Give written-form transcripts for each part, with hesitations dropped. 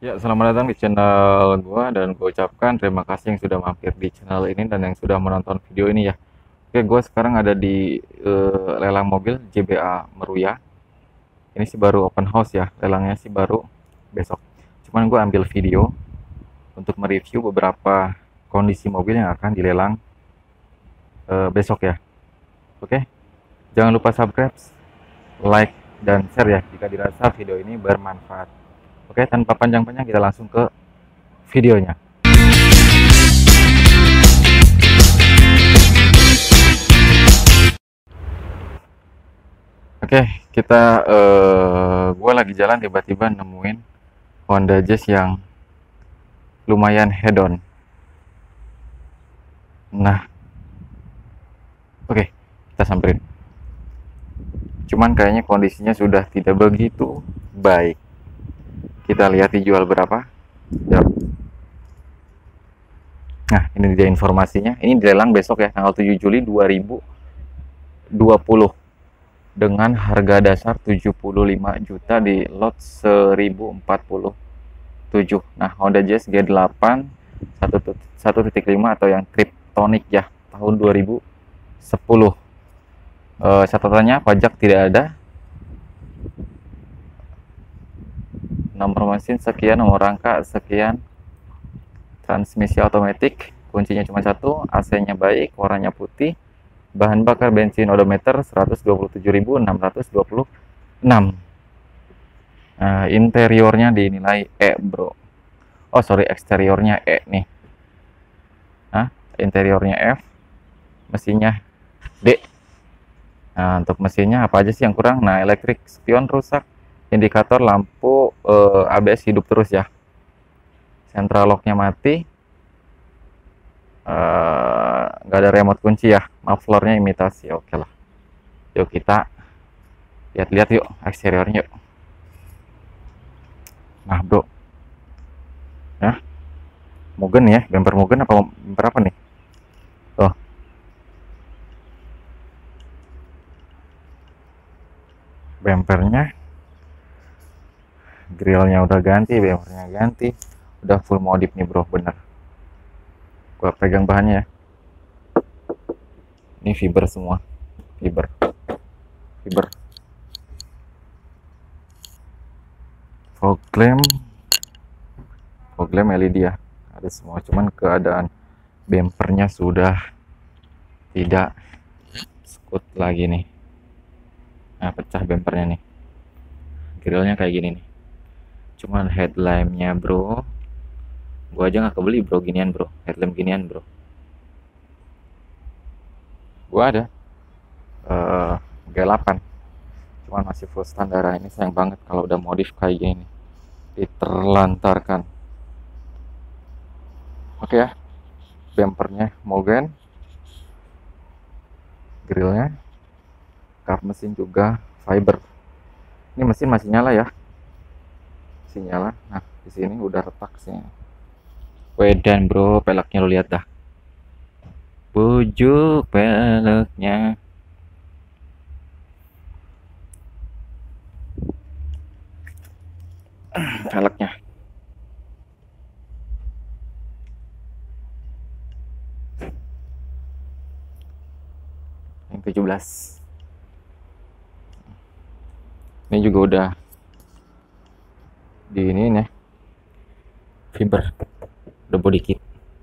Ya, selamat datang di channel gua dan gue ucapkan terima kasih yang sudah mampir di channel ini dan yang sudah menonton video ini ya. Oke, gue sekarang ada di lelang mobil JBA Meruya. Ini sih baru open house ya, lelangnya sih baru besok. Cuman gue ambil video untuk mereview beberapa kondisi mobil yang akan dilelang besok ya. Oke, jangan lupa subscribe, like, dan share ya jika dirasa video ini bermanfaat. Oke, tanpa panjang-panjang kita langsung ke videonya. Oke, kita gue lagi jalan tiba-tiba nemuin Honda Jazz yang lumayan head on. Nah, oke, kita samperin. Cuman kayaknya kondisinya sudah tidak begitu baik. Kita lihat dijual berapa. Yuk. Nah, ini dia informasinya. Ini dilelang besok ya, tanggal 7 Juli 2020 dengan harga dasar 75 juta di lot 1047. Nah, Honda Jazz G8 1.5 atau yang Triptonic ya, tahun 2010. Catatannya pajak tidak ada, nomor mesin sekian, nomor rangka sekian, transmisi otomatis, kuncinya cuma satu, AC-nya baik, warnanya putih, bahan bakar bensin odometer 127.626. Interiornya dinilai E bro. Oh sorry, eksteriornya E nih. Nah, interiornya F, mesinnya D. Nah, untuk mesinnya apa aja sih yang kurang? Nah, elektrik spion rusak, indikator lampu ABS hidup terus ya, central locknya mati, nggak ada remote kunci ya, mufflernya imitasi. Oke lah, yuk kita lihat-lihat yuk eksteriornya yuk. Nah bro, ya Mugen ya, bumper Mugen apa bumper apa nih? Oh, bumpernya, grillnya udah ganti, bumpernya ganti, udah full modif nih bro, bener. Gua pegang bahannya ya. Ini fiber semua, fiber. Fog lamp LED ya, ada semua. Cuman keadaan bumpernya sudah tidak skut lagi nih. Nah, pecah bumpernya nih. Grillnya kayak gini nih. Cuman headlampnya bro, gua aja nggak kebeli bro ginian bro, headlamp ginian bro. Gua ada G8, cuman masih full standar. Ini sayang banget kalau udah modif kayak gini nih, diterlantarkan. Oke ya, bumpernya Mugen, grillnya, kap mesin juga fiber. Ini mesin masih nyala ya, masih nyala. Nah, di sini udah retak sih. Wedan bro, peleknya lu lihat dah. Bujuk peleknya. Peleknya. Yang 17. Ini juga udah di ini nih. Fiber. Udah body kit.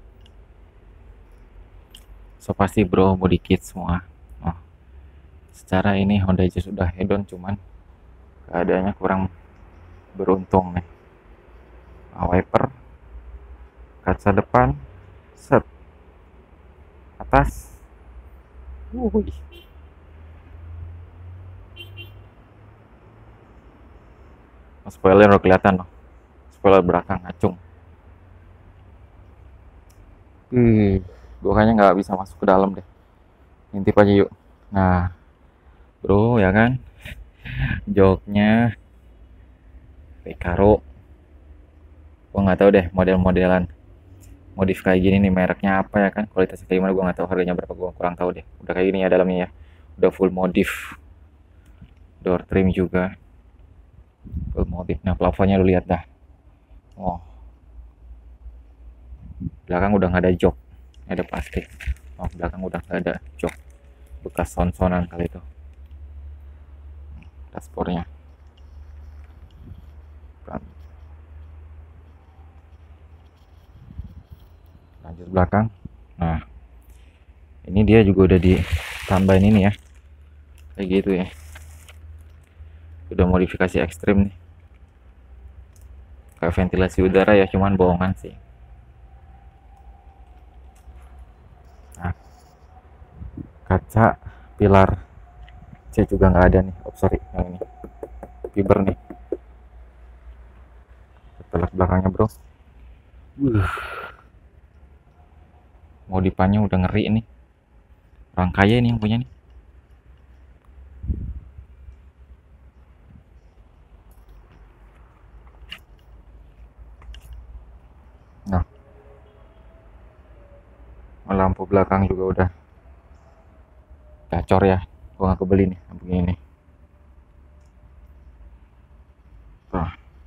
So pasti bro body kit semua. Oh. Secara ini Honda Jazz sudah hedon, cuman keadaannya kurang beruntung nih. Wiper, kaca depan, set, atas, wuih. Spoiler udah kelihatan loh, spoiler belakang ngacung. Gue kayaknya nggak bisa masuk ke dalam deh, intip aja yuk. Nah bro ya kan, joknya Recaro. Gue nggak tahu deh model-modelan modif kayak gini nih mereknya apa ya kan, kualitasnya kayak gimana gue nggak tahu, harganya berapa gue kurang tahu deh. Udah kayak gini ya dalamnya ya, udah full modif, door trim juga full modif. Nah plafonnya lu lihat dah, Oh, belakang udah nggak ada jok, ada plastik. Oh, belakang udah nggak ada jok, bekas son-sonan kali itu. Dashboardnya. Lanjut belakang. Nah, ini dia juga udah ditambahin ini ya, kayak gitu ya. Udah modifikasi ekstrim nih, kayak ventilasi udara ya, cuman bohongan sih. Nah, kaca pilar C juga nggak ada nih. Oh sorry, yang ini fiber nih. Kita lihat belakangnya bro. Modifannya udah ngeri nih, orang kaya ini yang punya nih. Nah, lampu belakang juga udah gacor ya, gua nggak kebeli nih lampu ini. Nah,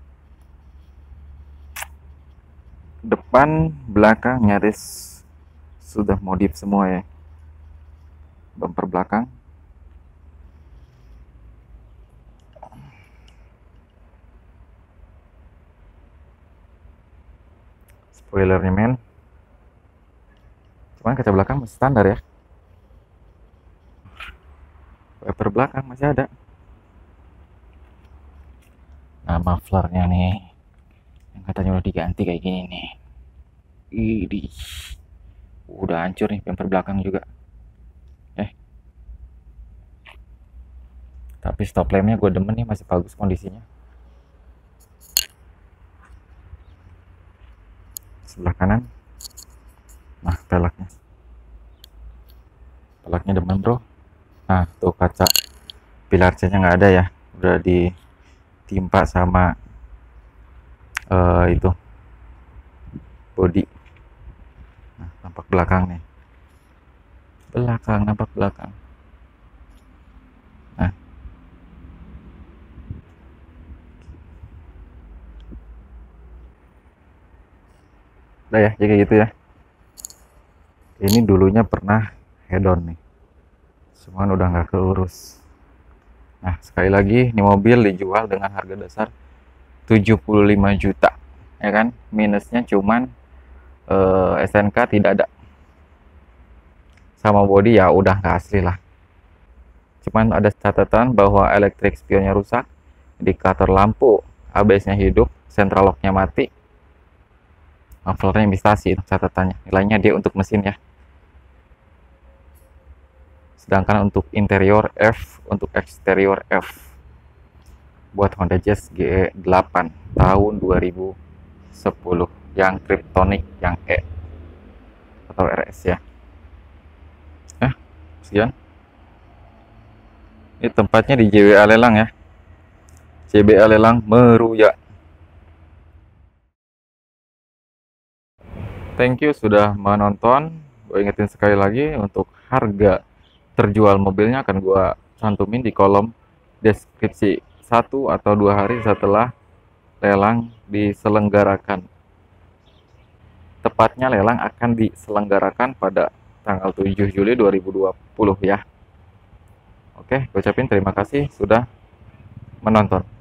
depan belakang nyaris sudah modif semua ya. Bumper belakang, spoilernya men, cuman kaca belakang masih standar ya. Wiper belakang masih ada. Nah, mufflernya nih yang katanya udah diganti kayak gini nih. Ini udah hancur nih bumper belakang juga. Tapi stop lampnya gue demen nih, masih bagus kondisinya. Sebelah kanan, nah pelaknya demen bro. Nah tuh kaca pilar C nya nggak ada ya, udah ditimpa sama itu body. Nah, nampak belakang nih, nampak belakang. Nah, udah ya jadi gitu ya. Ini dulunya pernah head on nih, cuman udah nggak keurus. Nah sekali lagi, ini mobil dijual dengan harga dasar 75 juta ya kan, minusnya cuman SNK tidak ada, sama body ya udah nggak asli lah. Cuman ada catatan bahwa elektrik spionnya rusak, indikator lampu ABS-nya hidup, central lock-nya mati, mufflernya imitasi. Catatannya nilainya D untuk mesin ya, sedangkan untuk interior F, untuk eksterior F. Buat Honda Jazz GE 8 tahun 2010 yang Kryptonic yang E atau RS ya. Sekian. Ini tempatnya di JBA Lelang ya, JBA Lelang Meruya. Thank you sudah menonton. Gue ingetin sekali lagi, untuk harga terjual mobilnya akan gue cantumin di kolom deskripsi 1 atau 2 hari setelah lelang diselenggarakan. Tepatnya lelang akan diselenggarakan pada tanggal 7 Juli 2020 ya. Oke, gue ucapin terima kasih sudah menonton.